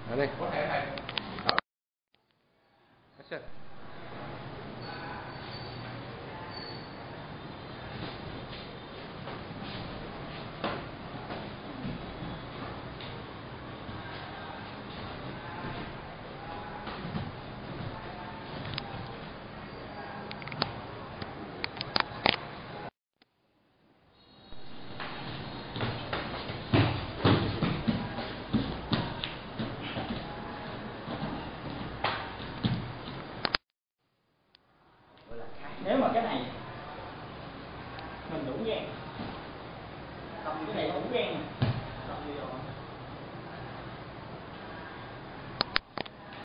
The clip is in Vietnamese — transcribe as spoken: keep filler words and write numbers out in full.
Ở đây. Action. Nếu mà cái này mình đủ gan, còn cái này không đủ gan